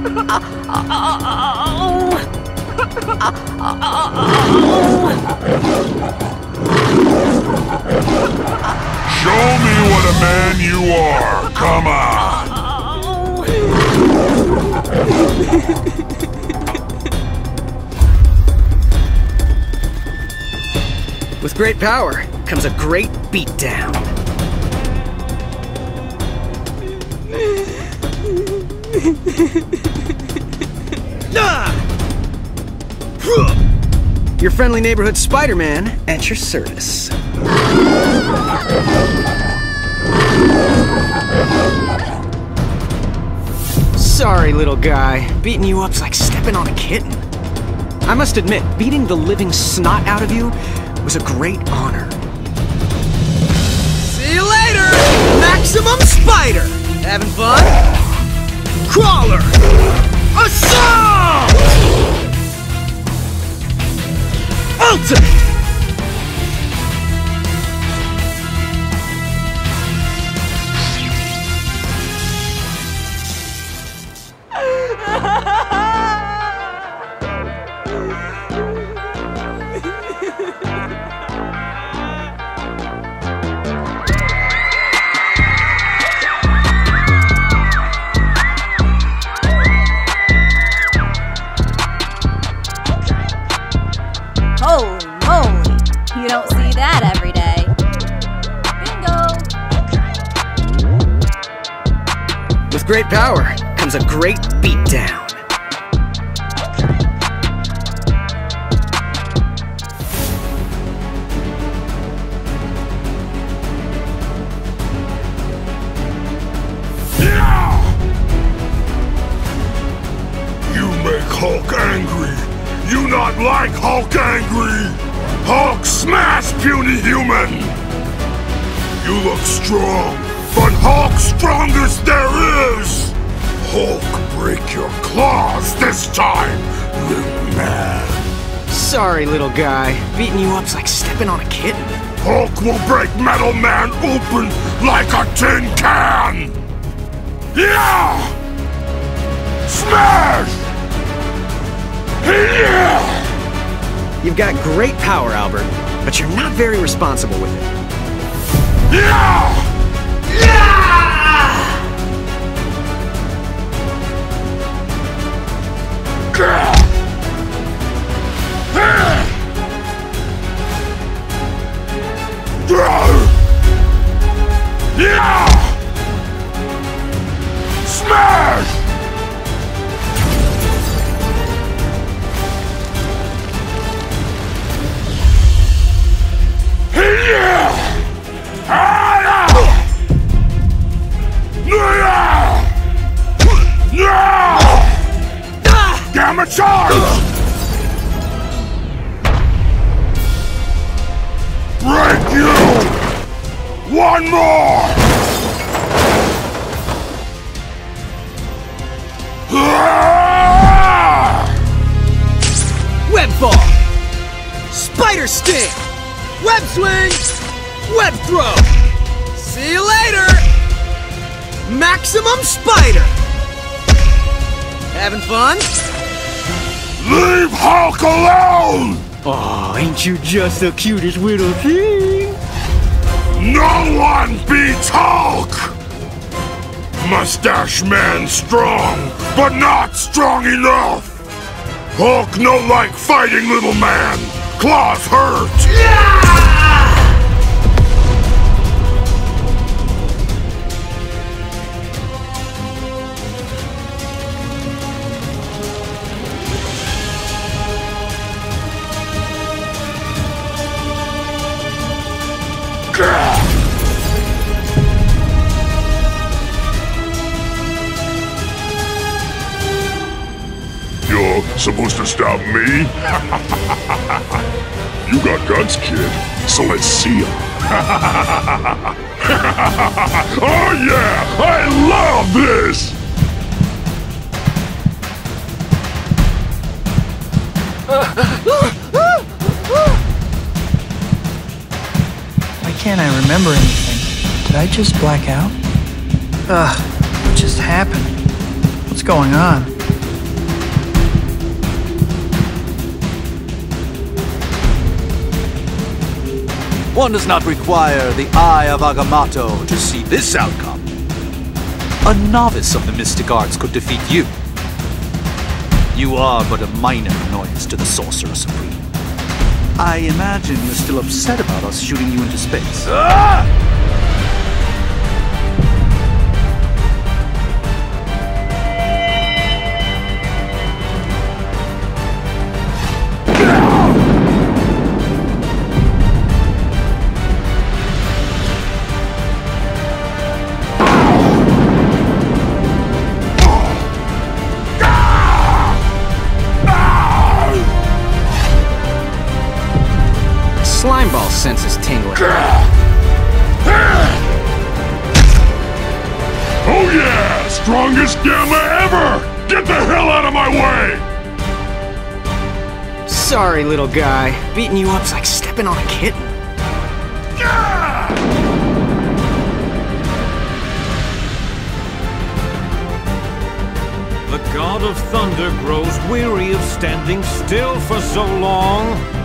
Show me what a man you are. Come on. With great power comes a great beatdown. Your friendly neighborhood Spider-Man at your service. Sorry, little guy. Beating you up's like stepping on a kitten. I must admit, beating the living snot out of you was a great honor. See you later, Maximum Spider! Having fun? Crawler! Assault! Ultimate! Holy moly! You don't see that every day. Bingo! With great power comes a great beatdown. You make Hulk angry. You not like Hulk angry. Hulk smash, puny human. You look strong, but Hulk's strongest there is. Hulk, break your claws this time, little man. Sorry, little guy. Beating you up's like stepping on a kitten. Hulk will break Metal Man open like a tin can. Yeah! Smash! Yeah! You've got great power, Albert, but you're not very responsible with it. Yeah! Yeah! Yeah! Yeah! Smash! Gamma charge! Break you! One more! Web ball! Spider sting! Web swing! Web throw! See you later! Maximum Spider! Having fun? Leave Hulk alone! Oh, ain't you just the cutest little thing? No one beats Hulk! Mustache Man strong, but not strong enough! Hulk no like fighting, little man! Claws hurt! Yeah! You're supposed to stop me? You got guns, kid, so let's see them. Oh yeah, I love this! Why can't I remember anything? Did I just black out? Ugh, what just happened? What's going on? One does not require the eye of Agamotto to see this outcome. A novice of the mystic arts could defeat you. You are but a minor annoyance to the Sorcerer Supreme. I imagine you're still upset about us shooting you into space. Slimeball senses tingling. Oh yeah! Strongest gamma ever! Get the hell out of my way! Sorry, little guy. Beating you up's like stepping on a kitten. The God of Thunder grows weary of standing still for so long.